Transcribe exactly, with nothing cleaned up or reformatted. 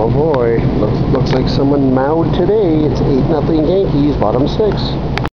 Oh boy, looks, looks like someone mowed today. It's eight nothing Yankees, bottom six.